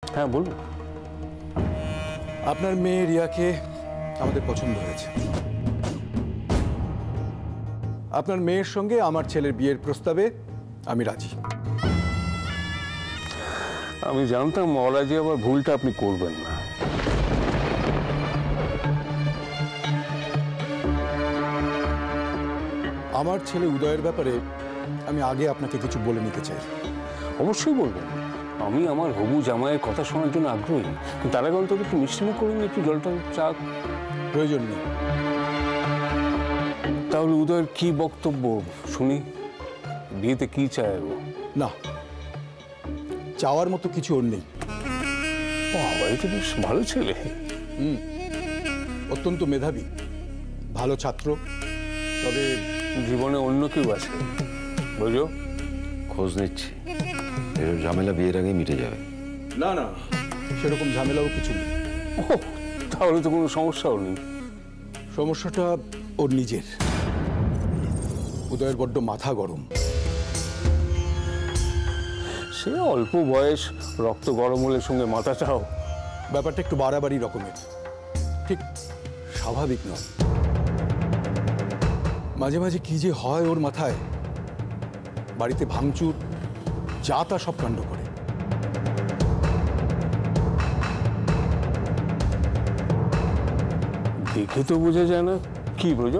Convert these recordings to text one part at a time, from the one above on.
হ্যাঁ বলুন। আপনার মেয়ে রিয়াকে আমাদের পছন্দ হয়েছে। আপনার মেয়ের সঙ্গে আমার ছেলের বিয়ের প্রস্তাবে আমি রাজি। আমি জানতাম অরাজি আবার ভুলটা আপনি করবেন না। আমার ছেলে উদয়ের ব্যাপারে আমি আগে আপনাকে কিছু বলে নিতে চাই। অবশ্যই বলবেন। আমি আমার হবু জামাইয়ের কথা শোনার জন্য আগ্রহী, কিন্তু তার আগে অন্তত একটু মিষ্টিমুখ করুন, একটু জলটা চা। প্রয়োজন নেই। তাহলে উদয়ের কি বক্তব্য শুনি? বিয়েতে কি চায় ও? না, চাওয়ার মতো কিছু ওর নেই। বাবা, এ তো বেশ ভালো ছেলে। অত্যন্ত মেধাবী, ভালো ছাত্র। তবে জীবনে অন্য কেউ আছে বুঝো? খোঁজ নিচ্ছি, এর ঝামেলা বিয়ের আগে মিটে যাবে। না না, সেরকম ঝামেলাও কিছু নেই। ও, তাহলে তো কোনো সমস্যাও নেই। সমস্যাটা ওর নিজের। উদয়ের বড্ড মাথা গরম। সে অল্প বয়স, রক্ত গরম হলে সঙ্গে মাথাটাও। ব্যাপারটা একটু বাড়াবাড়ি রকমের, ঠিক স্বাভাবিক নয়। মাঝে মাঝে কি যে হয় ওর মাথায়, বাড়িতে ভাঙচুর, যা তা সব কাণ্ড করে। দেখে তো বোঝা যায় না। কি বোঝো?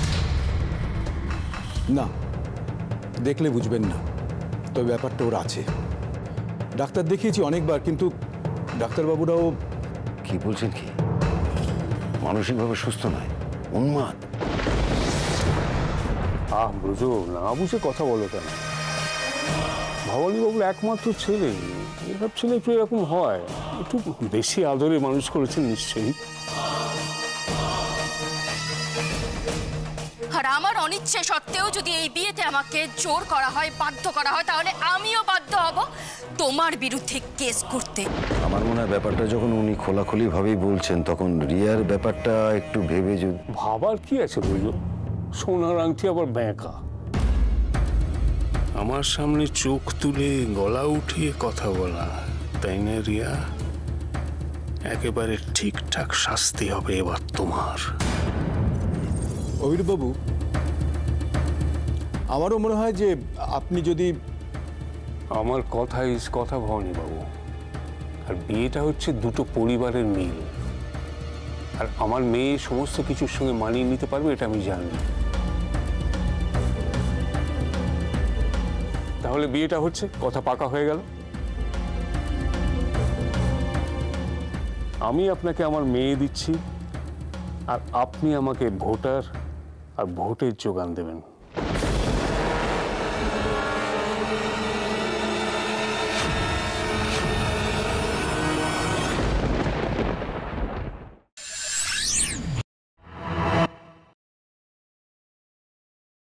না, দেখলে বুঝবেন না, তবে ব্যাপারটা ওর আছে। ডাক্তার দেখিয়েছি অনেকবার, কিন্তু ডাক্তারবাবুরাও। কি বলছেন? কি মানসিকভাবে সুস্থ নয়, উন্মাদ? বুঝো না, বুঝে কথা বলো কেন? ভবানীবাবুর একমাত্র ছেলে, এসব ছেলে একটু এরকম হয়। একটু বেশি আদরে মানুষ করেছেন নিশ্চয়ই। আর আমার অনিচ্ছে সত্ত্বেও যদি এই বিয়েতে আমাকে জোর করা হয়, বাধ্য করা হয়, তাহলে আমিও বাধ্য হব তোমার বিরুদ্ধে কেস করতে। আমার মনে হয় ব্যাপারটা যখন উনি খোলাখুলি ভাবেই বলছেন, তখন রিয়ার ব্যাপারটা একটু ভেবে যদি। ভাবার কি আছে বুঝো? সোনার আংটি আবার ব্যাঁকা। আমার সামনে চোখ তুলে গলা উঠিয়ে কথা বলা, তাই না রিয়া? একেবারে ঠিকঠাক শাস্তি হবে এবার তোমার। অভিরূপবাবু, আমারও মনে হয় যে আপনি যদি। আমার কথা ইজ কথা ভবানীবাবু। আর বিয়েটা হচ্ছে দুটো পরিবারের মিল। আর আমার মেয়ে সমস্ত কিছুর সঙ্গে মানিয়ে নিতে পারবে, এটা আমি জানি। তাহলে বিয়েটা হচ্ছে, কথা পাকা হয়ে গেল। আমি আপনাকে আমার মেয়ে দিচ্ছি, আর আপনি আমাকে ভোটার আর ভোটের যোগান দেবেন।